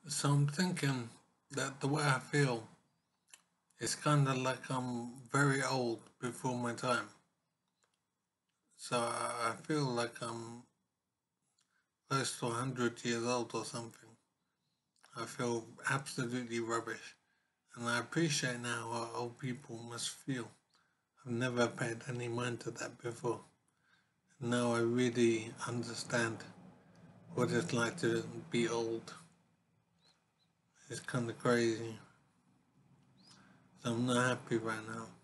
So I'm thinking that the way I feel is kind of like I'm very old before my time. So I feel like I'm close to 100 years old or something. I feel absolutely rubbish. And I appreciate now how old people must feel. I've never paid any mind to that before. Now I really understand what it's like to be old. It's kind of crazy. So I'm not happy right now.